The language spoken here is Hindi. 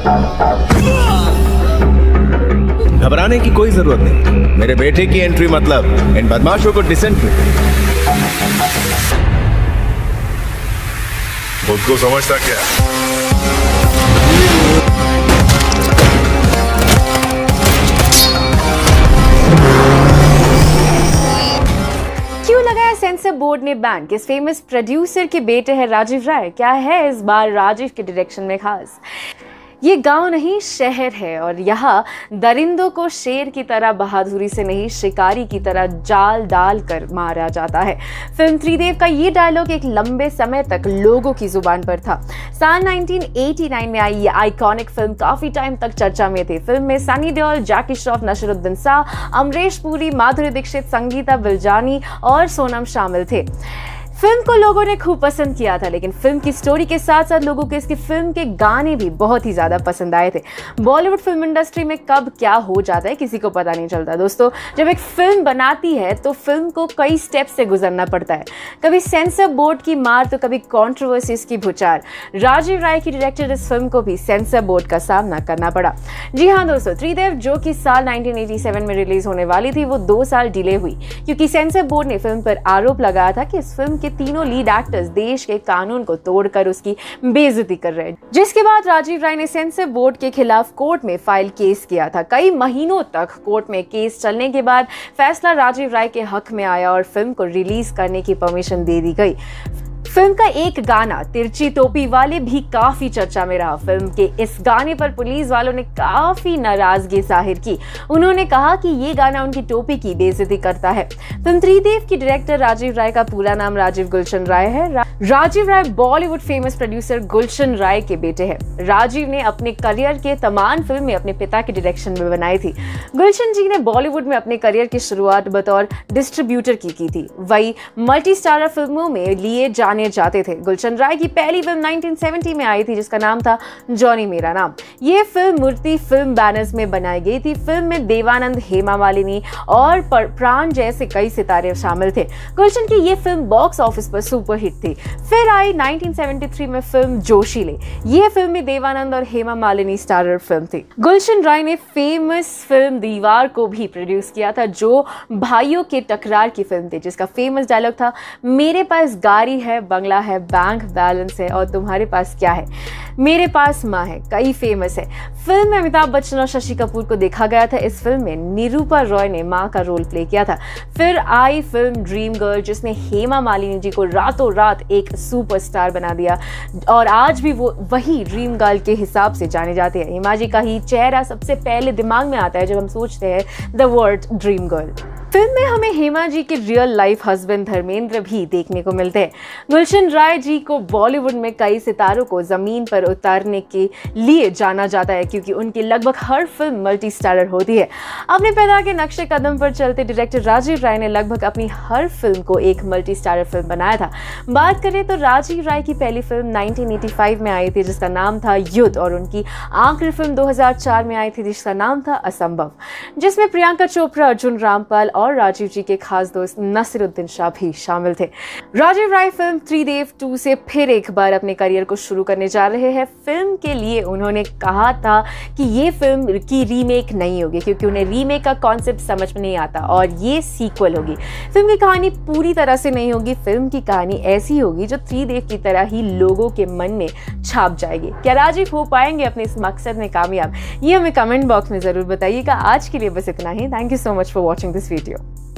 घबराने की कोई जरूरत नहीं। मेरे बेटे की एंट्री मतलब इन बदमाशों को डिसेंट्री। खुद को समझता क्या? क्यों लगाया सेंसर बोर्ड ने बैन? किस फेमस प्रोड्यूसर के बेटे हैं राजीव राय? क्या है इस बार राजीव के डायरेक्शन में खास? ये गांव नहीं शहर है और यहाँ दरिंदों को शेर की तरह बहादुरी से नहीं शिकारी की तरह जाल डाल कर मारा जाता है। फिल्म त्रिदेव का ये डायलॉग एक लंबे समय तक लोगों की जुबान पर था। साल 1989 में आई ये आइकॉनिक फिल्म काफी टाइम तक चर्चा में थी। फिल्म में सनी देओल, जैकी श्रॉफ, नसीरुद्दीन शाह, अमरीश पुरी, माधुरी दीक्षित, संगीता बिलजानी और सोनम शामिल थे। फिल्म को लोगों ने खूब पसंद किया था, लेकिन फिल्म की स्टोरी के साथ साथ लोगों को इसकी फिल्म के गाने भी बहुत ही ज्यादा पसंद आए थे। बॉलीवुड फिल्म इंडस्ट्री में कब क्या हो जाता है किसी को पता नहीं चलता दोस्तों। जब एक फिल्म बनाती है तो फिल्म को कई स्टेप से गुजरना पड़ता है, कभी सेंसर बोर्ड की मार तो कभी कॉन्ट्रोवर्सीज की भुचार। राजीव राय की डायरेक्टेड इस फिल्म को भी सेंसर बोर्ड का सामना करना पड़ा। जी हाँ दोस्तों, त्रिदेव जो कि साल 1987 में रिलीज होने वाली थी वो 2 साल डिले हुई क्योंकि सेंसर बोर्ड ने फिल्म पर आरोप लगाया था कि इस फिल्म के तीनों लीड एक्टर्स देश के कानून को तोड़कर उसकी बेइज्जती कर रहे हैं। जिसके बाद राजीव राय ने सेंसर बोर्ड के खिलाफ कोर्ट में फाइल केस किया था। कई महीनों तक कोर्ट में केस चलने के बाद फैसला राजीव राय के हक में आया और फिल्म को रिलीज करने की परमिशन दे दी गई। फिल्म का एक गाना तिरछी टोपी वाले भी काफी चर्चा में रहा। फिल्म के इस गाने पर पुलिस वालों ने काफी नाराजगी जाहिर की। उन्होंने कहा कि ये गाना उनकी टोपी की बेइज्जती करता है। फिल्म त्रिदेव की डायरेक्टर राजीव राय का पूरा नाम राजीव गुलशन राय है। Rajiv Rai Bollywood famous producer Gulshan Rai के बेटे हैं। राजीव ने अपने करियर के तमाम फिल्में अपने पिता के डायरेक्शन में बनाई थी। गुलशन जी ने बॉलीवुड में अपने करियर की शुरुआत बतौर डिस्ट्रीब्यूटर की थी। वही मल्टी स्टारर फिल्मों में लिए जाने जाते थे। गुलशन राय की पहली फिल्म 1970 में आई थी जिसका नाम था जॉनी मेरा नाम। ये फिल्म मूर्ति फिल्म बैनर्स में बनाई गई थी। फिल्म में देवानंद, हेमा मालिनी और प्राण जैसे कई सितारे शामिल थे। गुलशन की ये फिल्म बॉक्स ऑफिस पर सुपरहिट थी। फिर आई 1973 में फिल्म जोशीले। ये फिल्म में देवानंद और हेमा मालिनी स्टारर फिल्म थी। गुलशन राय ने फेमस फिल्म दीवार को भी प्रोड्यूस किया था जो भाइयों के टकरार की फिल्म थी, जिसका फेमस डायलॉग था, मेरे पास गाड़ी है, बंगला है, बैंक बैलेंस है और तुम्हारे पास क्या है? मेरे पास माँ है। कई फेमस है। फिल्म में अमिताभ बच्चन और शशि कपूर को देखा गया था। इस फिल्म में निरूपा रॉय ने माँ का रोल प्ले किया था। फिर आई फिल्म ड्रीम गर्ल जिसने हेमा मालिनी जी को रातों रात एक सुपरस्टार बना दिया और आज भी वो वही ड्रीम गर्ल के हिसाब से जाने जाते हैं। हेमा जी का ही चेहरा सबसे पहले दिमाग में आता है जब हम सोचते हैं the word dream girl. Film में हमें हेमा जी के रियल लाइफ हस्बैंड धर्मेंद्र भी देखने को मिलते हैं। गुलशन राय जी को बॉलीवुड में कई सितारों को जमीन पर उतारने के लिए जाना जाता है क्योंकि उनकी लगभग हर फिल्म मल्टी स्टारर होती है। अपने पिता के नक्शे कदम पर चलते डायरेक्टर राजीव राय ने लगभग अपनी हर फिल्म को एक मल्टी स्टारर फिल्म बनाया था। बात करें तो राजीव राय की पहली फिल्म 1985 में आई थी जिसका नाम था युद्ध और उनकी आखिरी फिल्म 2004 में आई थी जिसका नाम था असंभव, जिसमें प्रियंका चोपड़ा, अर्जुन रामपाल और राजीव जी के खास दोस्त नसीरुद्दीन शाह भी शामिल थे। राजीव राय फिल्म त्रिदेव 2 से फिर एक बार अपने करियर को शुरू करने जा रहे हैं। फिल्म के लिए उन्होंने कहा था कि ये फिल्म की रीमेक नहीं होगी क्योंकि उन्हें रीमेक का कॉन्सेप्ट समझ में नहीं आता और ये सीक्वल होगी। फिल्म की कहानी पूरी तरह से नहीं होगी। फिल्म की कहानी ऐसी होगी जो त्रिदेव की तरह ही लोगों के मन में छाप जाएगी। क्या राजीव हो पाएंगे अपने इस मकसद में कामयाब? ये हमें कमेंट बॉक्स में जरूर बताइएगा। आज के लिए बस इतना ही। Thank you so much for watching this video.